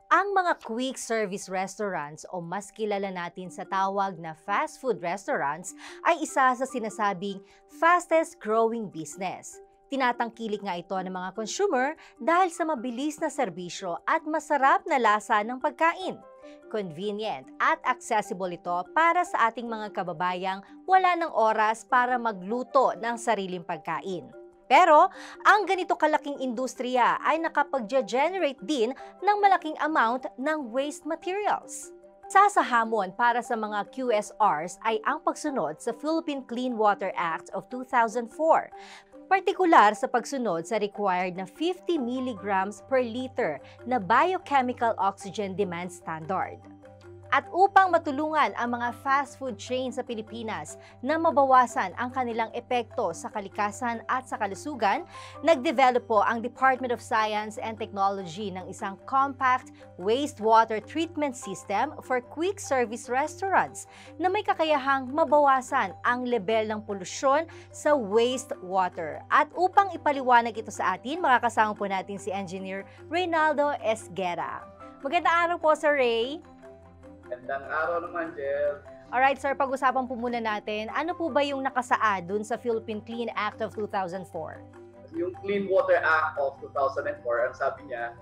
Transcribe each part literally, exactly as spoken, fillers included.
Ang mga quick service restaurants o mas kilala natin sa tawag na fast food restaurants ay isa sa sinasabing fastest growing business. Tinatangkilik nga ito ng mga consumer dahil sa mabilis na serbisyo at masarap na lasa ng pagkain. Convenient at accessible ito para sa ating mga kababayang wala ng oras para magluto ng sariling pagkain. Pero, ang ganito kalaking industriya ay nakapag-generate din ng malaking amount ng waste materials. Isa sa hamon para sa mga Q S Rs ay ang pagsunod sa Philippine Clean Water Act of two thousand four, partikular sa pagsunod sa required na fifty milligrams per liter na biochemical oxygen demand standard. At upang matulungan ang mga fast food chains sa Pilipinas na mabawasan ang kanilang epekto sa kalikasan at sa kalusugan, nag-develop po ang Department of Science and Technology ng isang compact wastewater treatment system for quick service restaurants na may kakayahang mabawasan ang level ng polusyon sa wastewater. At upang ipaliwanag ito sa atin, makakasama po natin si Engineer Reynaldo Esguera. Magandang araw po, Sir Ray. Magandang araw naman, Jel. Alright, sir, pag-usapan po muna natin, ano po ba yung nakasaad dun sa Philippine Clean Act of two thousand four? Yung Clean Water Act of two thousand four, ang sabi niya,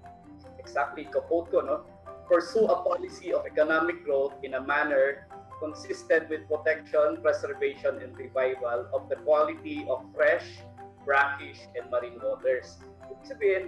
exactly, quote ko, no? Pursue a policy of economic growth in a manner consistent with protection, preservation, and revival of the quality of fresh, brackish, and marine waters. Ibig sabihin,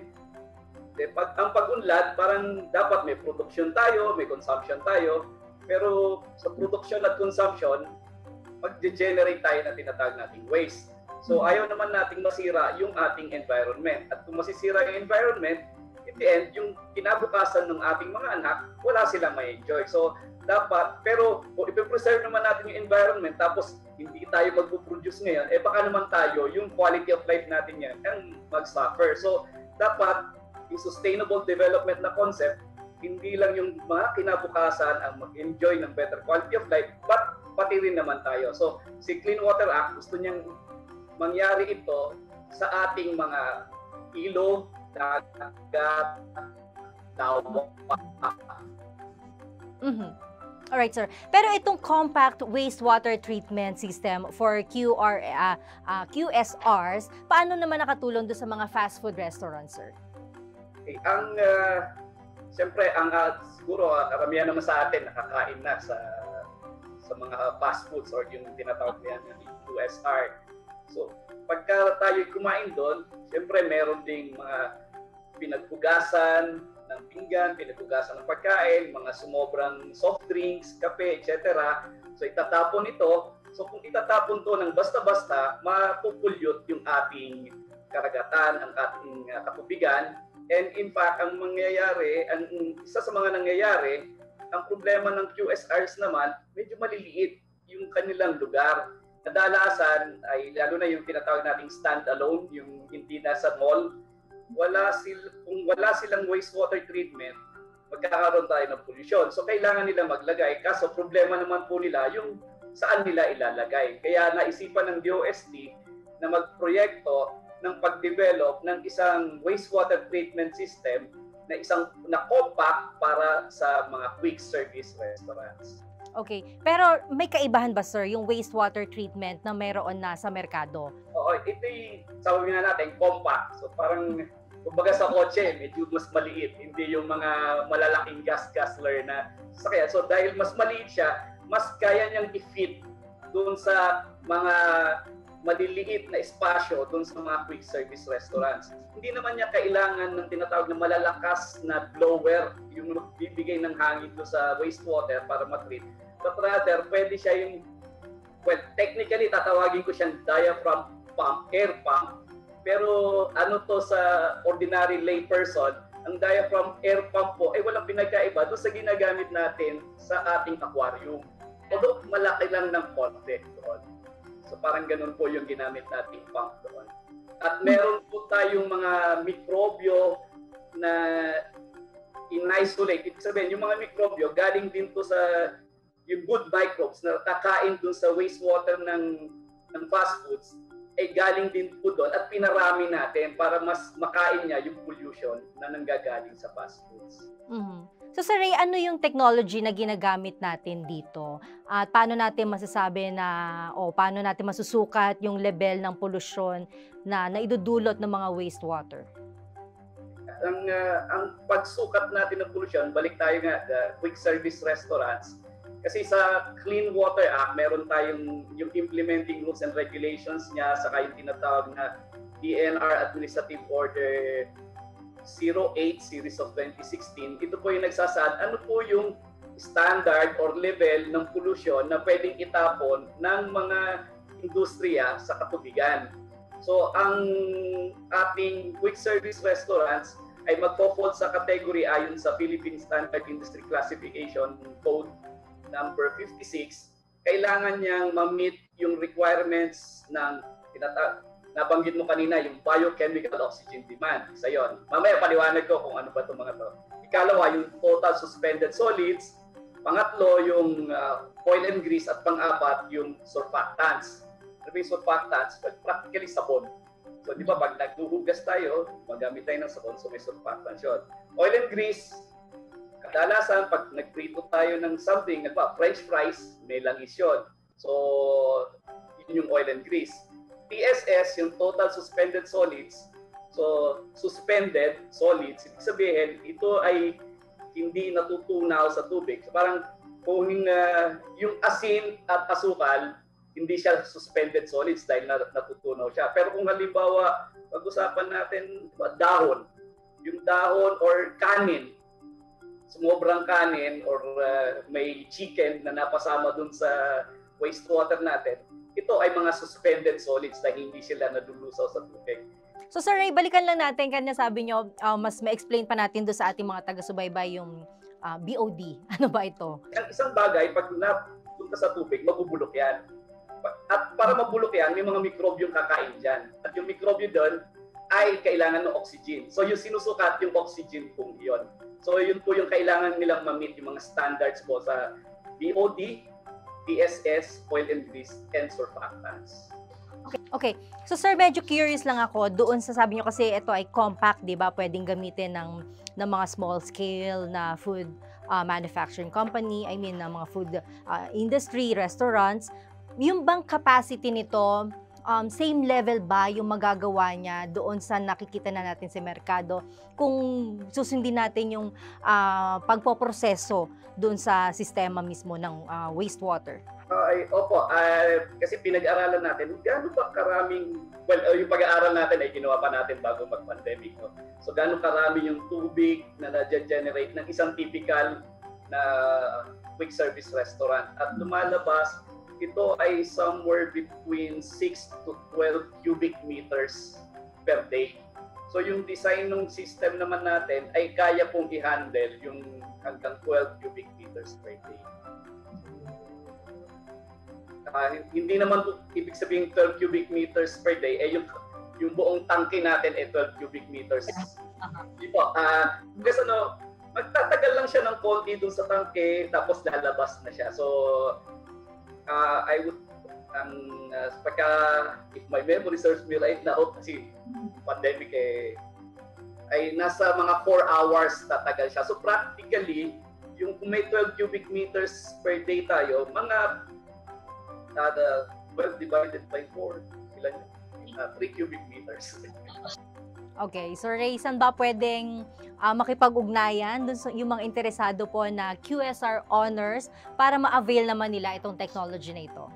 Eh, pag, ang pag-unlad, parang dapat may production tayo, may consumption tayo, pero sa production at consumption, mag-generate tayo na tinatawag nating waste. So ayaw naman nating masira yung ating environment. At kung masisira yung environment, in the end, yung kinabukasan ng ating mga anak, wala silang may enjoy. So dapat, pero kung ipipreserve naman natin yung environment, tapos hindi tayo mag-produce ngayon, eh baka naman tayo, yung quality of life natin yan, ang mag-suffer. So dapat, yung sustainable development na concept, hindi lang yung mga kinabukasan ang mag-enjoy ng better quality of life, but pati rin naman tayo. So, si Clean Water Act, gusto niyang mangyari ito sa ating mga ilog, dagat, dawa. Mm-hmm. Alright, sir. Pero itong compact wastewater treatment system for Q R, uh, uh, Q S Rs, paano naman nakatulong doon sa mga fast food restaurants, sir? Okay, ang uh, siyempre ang uh, siguro uh, karamihan naman sa atin nakakain na sa sa mga fast foods or yung tinatawag niyan ng Q S R. So, pagka tayo kumain doon, siyempre meron ding mga pinaghugasan ng pinggan, pinaghugasan ng pagkain, mga sumobrang soft drinks, kape, et cetera. So, itatapon ito. So, kung itatapon to ng basta-basta, mapupulyot yung ating karagatan, ang ating uh, katubigan. And in fact, ang mangyayari, ang isa sa mga nangyayari, ang problema ng Q S Rs naman, medyo maliliit yung kanilang lugar. Kadalasan ay lalo na yung tinatawag nating stand-alone, yung hindi nasa mall. Wala sil kung wala silang wastewater treatment, magkakaroon tayo ng pollution. So kailangan nila maglagay. Kaso problema naman po nila yung saan nila ilalagay. Kaya naisipan ng D O S T na magproyekto ng pag-develop ng isang wastewater treatment system na isang na compact para sa mga quick service restaurants. Okay. Pero may kaibahan ba, sir, yung wastewater treatment na mayroon na sa merkado? Oo, ito yung sabi nga natin, compact. So parang, kumbaga sa kotse, medyo mas maliit. Hindi yung mga malalaking gas guzzler na sasakyan. So dahil mas maliit siya, mas kaya niyang i-fit doon sa mga maliliit na espasyo doon sa mga quick service restaurants. Hindi naman niya kailangan ng tinatawag na malalakas na blower, yung magbibigay ng hangin doon sa wastewater para matreat. But rather, pwede siya yung, well, technically, tatawagin ko siyang diaphragm pump, air pump. Pero ano to sa ordinary lay person, ang diaphragm air pump po ay walang pinagkaiba doon sa ginagamit natin sa ating aquarium. Although malaki lang ng konti doon. So parang ganun po yung ginamit nating pump doon. At meron po tayong mga mikrobyo na in-isolate. Ibig sabihin, yung mga mikrobyo, galing din to sa yung good microbes na kakain dun sa wastewater ng, ng fast foods. ay galing din po doon at pinarami natin para mas makain niya yung pollution na nanggagaling sa fast foods. Mhm. So Sir Ray, ano yung technology na ginagamit natin dito? At paano natin masasabi na o paano natin masusukat yung level ng polusyon na naidudulot ng mga wastewater? Ang uh, ang pagsukat natin ng pollution, balik tayo nga the quick service restaurants. Kasi sa Clean Water Act, meron tayong yung implementing rules and regulations niya, saka yung tinatawag na D N R Administrative Order zero eight Series of twenty sixteen. Ito po yung nagsasaad, ano po yung standard or level ng pollution na pwedeng itapon ng mga industriya sa katubigan. So, ang ating quick service restaurants ay magpo-fall sa category ayon sa Philippine Standard Industry Classification Code number fifty-six. Kailangan niyang ma-meet yung requirements ng tinatawag, nabanggit mo kanina, yung biochemical oxygen demand. Isa yun. Mamaya paliwanag ko kung ano ba itong mga to. Ikalawa, yung total suspended solids. Pangatlo, yung uh, oil and grease. At pang-apat, yung surfactants. Ano yung surfactants? Practically sabon. So, di ba, pag naghuhugas tayo, magamit tayo ng sabon, so may surfactants yun. Oil and grease, kadalasan, pag nagprito tayo ng something, nagpa, French fries, may langis yun. So, yun yung oil and grease. T S S, yung total suspended solids. So, suspended solids, ibig sabihin, ito ay hindi natutunaw sa tubig. So, parang kung uh, yung asin at asukal, hindi siya suspended solids dahil natutunaw siya. Pero kung halimbawa, pag-usapan natin dahon, yung dahon or kanin, sumobrang kanin or uh, may chicken na napasama dun sa wastewater natin, ito ay mga suspended solids na hindi sila nadulusaw sa tubig. So Sir Ray, balikan lang natin, kanya sabi nyo, uh, mas ma-explain pa natin doon sa ating mga taga-subaybay yung uh, B O D. Ano ba ito? Ang isang bagay, pag napunta sa tubig, mabubulok yan. At para mabulok yan, may mga mikrobyong kakain dyan. At yung mikrobyo doon ay kailangan ng oxygen. So yung sinusukat yung oxygen kung iyon. So yun po yung kailangan nilang ma-meet yung mga standards po sa B O D, T S S, oil and grease, and surfactants. Okay. Okay. So sir, medyo curious lang ako doon sa sabi nyo kasi ito ay compact, di ba? Pwedeng gamitin ng, ng mga small scale na food uh, manufacturing company, I mean, ng mga food uh, industry, restaurants. Yung bang capacity nito, um, same level ba yung magagawa niya doon sa nakikita na natin sa merkado kung susundin natin yung uh, pagpoproseso doon sa sistema mismo ng uh, wastewater? Uh, ay, opo, uh, kasi pinag-aralan natin, gaano ba karaming, well, uh, yung pag-aaral natin ay ginawa pa natin bago mag-pandemic. No? So, gaano karami yung tubig na na-generate ng isang typical na quick service restaurant. At lumalabas, ito ay somewhere between six to twelve cubic meters per day. So, yung design ng system naman natin ay kaya pong i-handle yung hanggang twelve cubic meters per day. Uh, hindi naman po ibig sabihin twelve cubic meters per day, eh yung, yung buong tangke natin ay twelve cubic meters. Uh-huh. Diba? Uh, kasi ano, magtatagal lang siya ng konti dun sa tangke, tapos lalabas na siya. So, uh, I would, ang um, uh, pagka, if my memory serves me right now, kasi pandemic eh, ay nasa mga four hours tatagal siya. So practically, yung kung may twelve cubic meters per day tayo, mga uh, the twelve divided by four, ilan yun? Uh, three cubic meters. Okay, so Ray, saan ba pwedeng uh, makipag-ugnayan dun sa yung mga interesado po na Q S R honors para ma-avail naman nila itong technology na ito?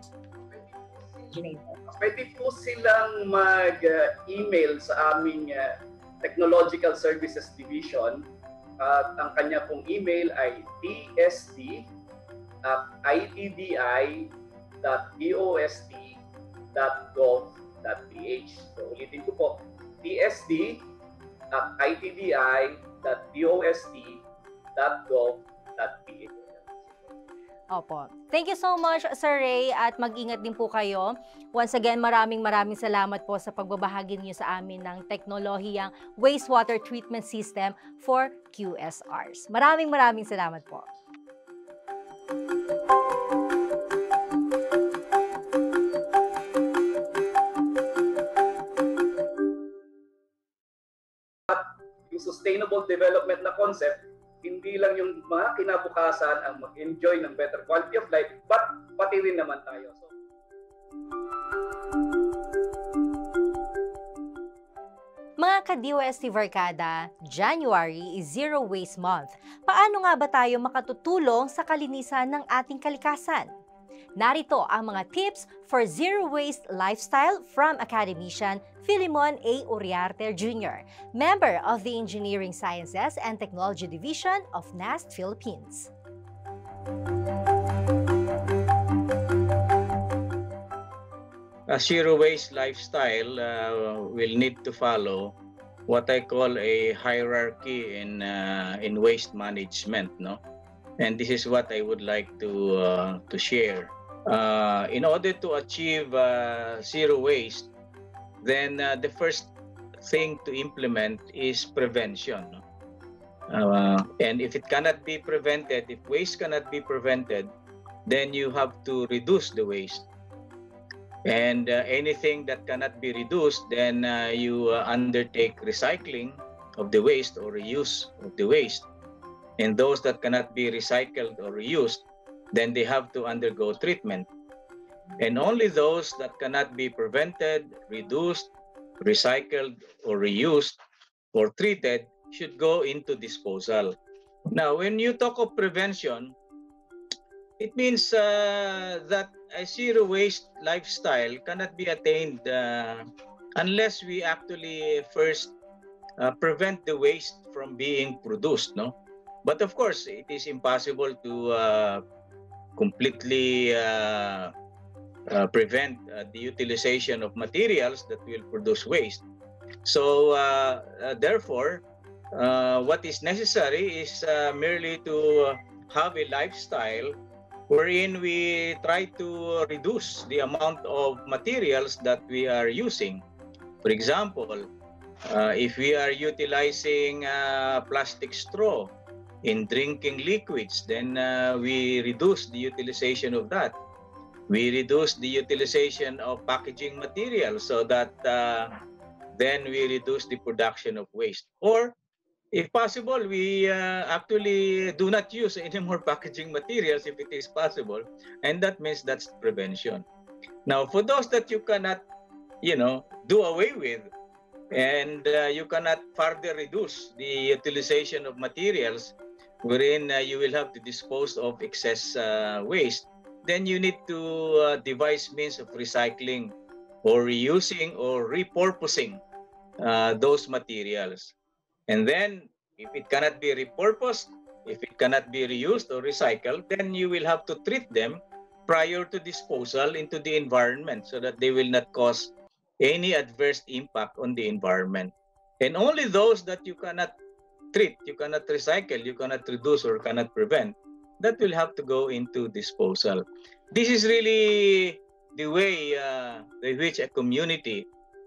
Pwede po silang mag-email sa aming uh, Technological Services Division at ang kanya pong email ay t s d at i t d i dot d o s t dot gov dot p h. So ulitin ko po, t s d at i t d i dot d o s t dot gov dot p h. Opo. Thank you so much, Sir Ray, at mag-ingat din po kayo. Once again, maraming maraming salamat po sa pagbabahagi niyo sa amin ng teknolohiyang wastewater treatment system for Q S Rs. Maraming maraming salamat po. sustainable development na concept, hindi lang yung mga kinabukasan ang mag-enjoy ng better quality of life, but pati rin naman tayo. So, mga ka-D O S T Barkada, January is Zero Waste Month. Paano nga ba tayo makatutulong sa kalinisan ng ating kalikasan? Narito ang mga tips for zero waste lifestyle from academician Filimon A. Uriarte Junior, member of the Engineering Sciences and Technology Division of NAST Philippines. A zero waste lifestyle uh, will need to follow what I call a hierarchy in uh, in waste management, no? And this is what I would like to uh, to share. Uh, in order to achieve uh, zero waste, then uh, the first thing to implement is prevention. No? Uh, and if it cannot be prevented, if waste cannot be prevented, then you have to reduce the waste. And uh, anything that cannot be reduced, then uh, you uh, undertake recycling of the waste or reuse of the waste. And those that cannot be recycled or reused, then they have to undergo treatment. And only those that cannot be prevented, reduced, recycled, or reused, or treated should go into disposal. Now, when you talk of prevention, it means uh, that a zero waste lifestyle cannot be attained uh, unless we actually first uh, prevent the waste from being produced, no? But of course, it is impossible to uh, completely uh, uh, prevent uh, the utilization of materials that will produce waste. So uh, uh, therefore, uh, what is necessary is uh, merely to have a lifestyle wherein we try to reduce the amount of materials that we are using. For example, uh, if we are utilizing uh, plastic straw in drinking liquids, then uh, we reduce the utilization of that. We reduce the utilization of packaging materials so that uh, then we reduce the production of waste. Or if possible, we uh, actually do not use any more packaging materials if it is possible. And that means that's prevention. Now, for those that you cannot, you know, do away with, and uh, you cannot further reduce the utilization of materials, wherein uh, you will have to dispose of excess uh, waste, then you need to uh, devise means of recycling or reusing or repurposing uh, those materials. And then, if it cannot be repurposed, if it cannot be reused or recycled, then you will have to treat them prior to disposal into the environment so that they will not cause any adverse impact on the environment. And only those that you cannot treat, you cannot recycle, you cannot reduce or cannot prevent, that will have to go into disposal. This is really the way uh, by which a community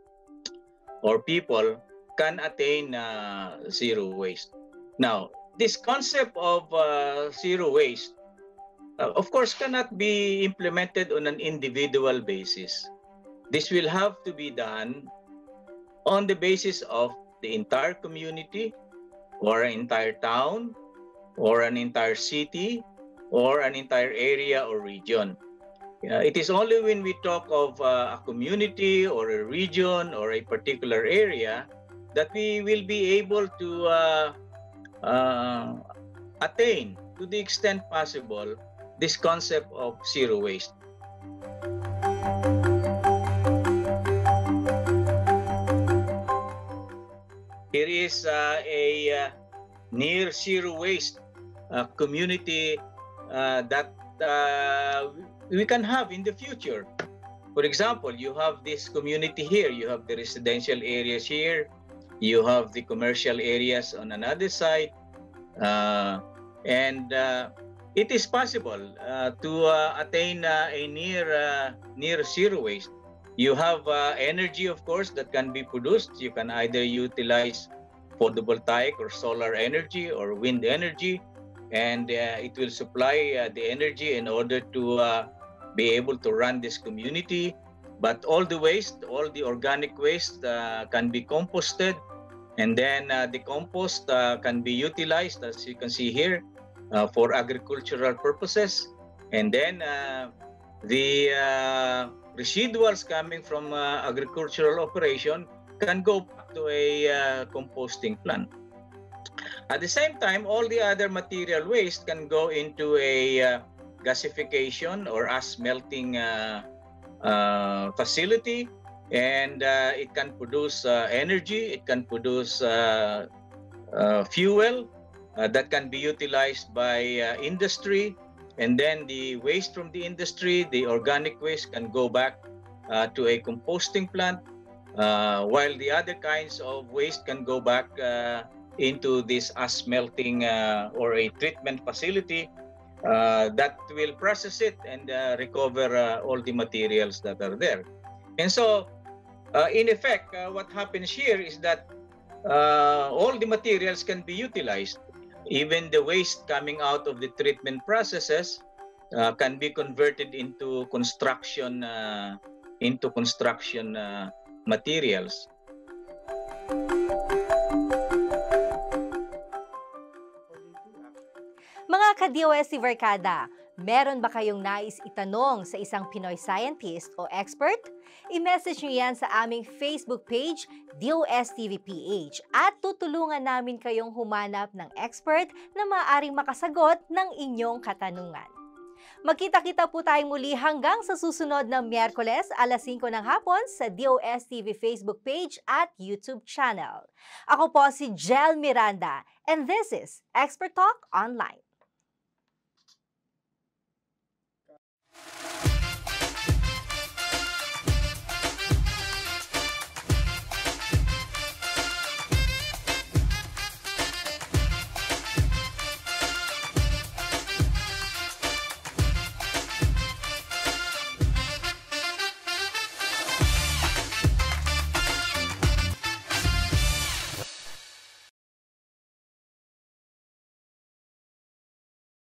or people can attain uh, zero waste. Now, this concept of uh, zero waste, uh, of course, cannot be implemented on an individual basis. This will have to be done on the basis of the entire community, or an entire town, or an entire city, or an entire area or region. Uh, it is only when we talk of uh, a community or a region or a particular area that we will be able to uh, uh, attain, to the extent possible, this concept of zero waste. Here is uh, a uh, near zero waste uh, community uh, that uh, we can have in the future. For example, you have this community here, you have the residential areas here, you have the commercial areas on another side, uh, and uh, it is possible uh, to uh, attain uh, a near uh, near zero waste. You have uh, energy, of course, that can be produced. You can either utilize photovoltaic or solar energy or wind energy, and uh, it will supply uh, the energy in order to uh, be able to run this community. But all the waste, all the organic waste uh, can be composted, And then uh, the compost uh, can be utilized, as you can see here, uh, for agricultural purposes. And then uh, the uh, residuals coming from uh, agricultural operation can go back to a uh, composting plant. At the same time, all the other material waste can go into a uh, gasification or ash melting uh, uh, facility, and uh, it can produce uh, energy, it can produce uh, uh, fuel uh, that can be utilized by uh, industry, and then the waste from the industry, the organic waste, can go back uh, to a composting plant, uh, while the other kinds of waste can go back uh, into this ash melting uh, or a treatment facility uh, that will process it and uh, recover uh, all the materials that are there. And so, uh, in effect, uh, what happens here is that uh, all the materials can be utilized. Even the waste coming out of the treatment processes uh, can be converted into construction uh, into construction uh, materials. Mga ka-D O S T Barkada, meron ba kayong nais itanong sa isang Pinoy scientist o expert? I-message nyo yan sa aming Facebook page, D O S T V P H, at tutulungan namin kayong humanap ng expert na maaaring makasagot ng inyong katanungan. Magkita-kita po tayong muli hanggang sa susunod na Miyerkules, alas singko ng hapon sa D O S T V Facebook page at YouTube channel. Ako po si Jel Miranda, and this is Expert Talk Online.